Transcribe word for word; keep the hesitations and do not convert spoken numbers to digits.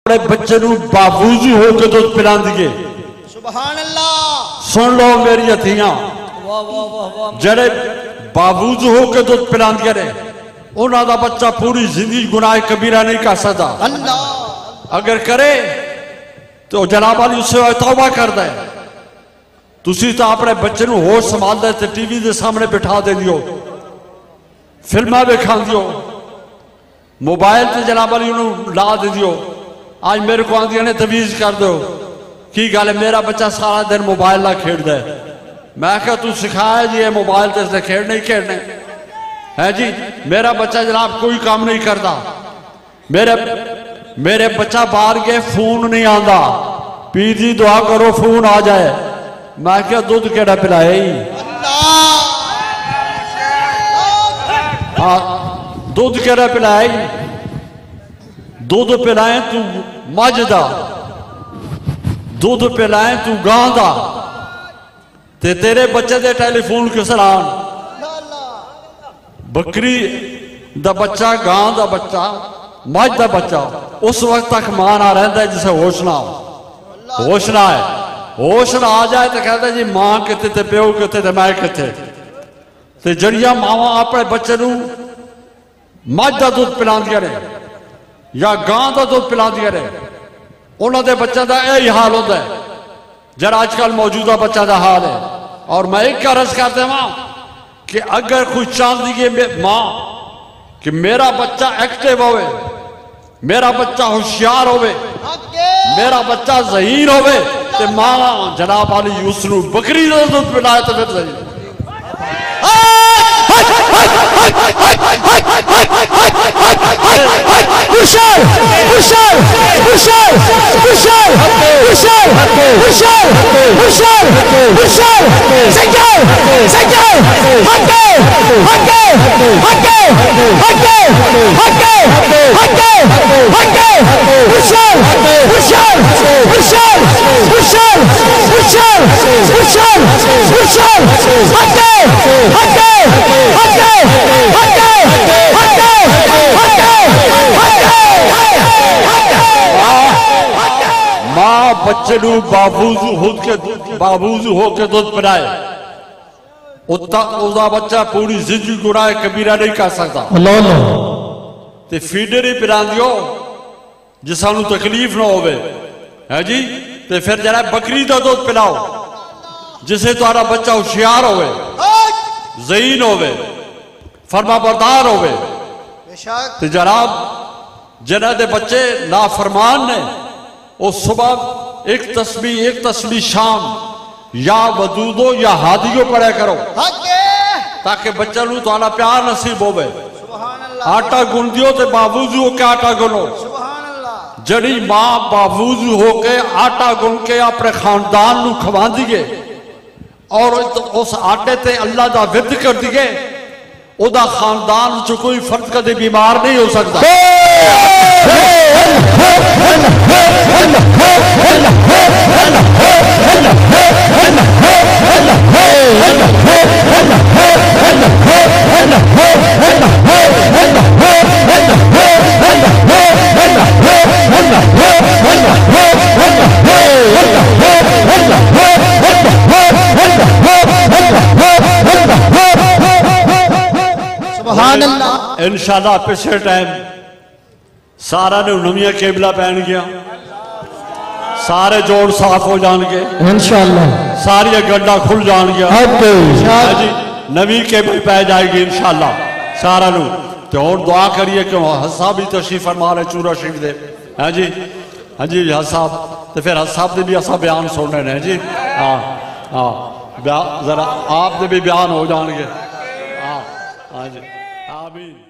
अपने बच्चे नू बावजू होकर दुध पिला दिए। सुभान अल्लाह। सुन लो मेरी हथियां, जड़े बावजू होकर दुध पिला दिए उन्होंने बच्चा पूरी जिंदगी गुनाह कबीरा नहीं कर सकता। अल्लाह अगर करे तो जनाब वाली उससे तौबा करता है। तुसी तो अपने बच्चे नू होश संभालते थे, टीवी के सामने बिठा दे दियो, फिल्मा वेखा दियो, मोबाइल से जनाब वाली ला दे दियो। आज मेरे को आंदिया ने तवीज कर दो की गल है, मेरा बच्चा सारा दिन मोबाइल ना खेलता है। मैं क्या तू सिखाया जी ये मोबाइल तो इसने खेलने ही खेलने है जी। मेरा बच्चा जनाब कोई काम नहीं करता, मेरे मेरे बच्चा बाहर गए फोन नहीं आता, पीर जी दुआ करो फोन आ जाए। मैं क्या दूध केड़ा पिलाए ही, हाँ दूध केड़ा पिलाए, दूध पिलाए तू मझ दा, दूध पिलाए तू गां दा, ते तेरे बच्चे दे टेलीफोन किस लान। बकरी दा बच्चा, गां दा बच्चा, मझ दा बच्चा उस वक्त तक मां ना रहिंदा जिसे होश ना हो। होश ना है, होश ना आ जाए तो कहता जी मां कितने ते प्यो कितने ते मैं कितने। ते जड़ियां मावां अपने बच्चे नू मझ दा दुध पिलांदियां ने या गां दा दुध पिलांदियां ने, उन्हां दे बच्चों का यही हाल होता है जरा आजकल मौजूदा बच्चा का हाल है। और मैं एक अर्ज कर देवां कि अगर कोई चाहती है मां कि मेरा बच्चा एक्टिव होवे, मेरा बच्चा होशियार होवे, मेरा बच्चा ज़हीन होवे, ते मां जनाब वाली उसनू बकरी दा दुध पिलाए तो फिर सही। हुशार हुशार हुशार हुशार हुशार हुशार हुशार हुशार संजय संजय हटे हटे हटे हटे हटे हटे हटे हुशार हुशार हुशार हुशार हुशार हुशार हुशार हटे हटे हटे हटे हटे मां बच्चे नू बावजू होके बावजू होके दूध पिलाए, उसका बच्चा पूरी जिंदगी गुनाह कबीरा नहीं कर सकता। ते फीडर ही पिला दियो जिस सानू तकलीफ ना होवे है जी। ते फिर जरा बकरी का दूध पिलाओ जिसे तुम्हारा बच्चा होशियार होवे, ज़हीन होवे, फरमाबरदार होवे। ते जनाब जिन्हां दे बच्चे नाफरमान ने वो सुबह एक तस्बीह एक तस्बीह शाम या वदूदो या हादियो पढ़ा करो ताकि बच्चा नू तुहाडा प्यार नसीब होवे। आटा गुन दियो ते बावजू होके आटा गुनो। जड़ी मां बावजू होके आटा गुन के अपने खानदान नू खवांदी है और उस आटे ते अल्लाह दा विरद कर दिए, ओदा खानदान च कोई फर्द कदे बीमार नहीं हो सकता। इंशाल्लाह पिछले टाइम सारा ने नविया केबला पैन गया, सारे जोड़ साफ हो जाएंगे इंशाल्लाह, सारिया गड्ढा खुल जाएंगे जी, नवी केबल पै जाएगी इंशाल्लाह सारा नू। तो और दुआ करिए कि हसा भी तशरीफ फरमा रहे चूरा शरीफ दे है जी। हाँ जी हसाब तो फिर हसाब ने भी असा बयान सुनने ने जी। हाँ हाँ जरा आप भी बयान हो जाएंगे। हाँ हाँ जी आमीन।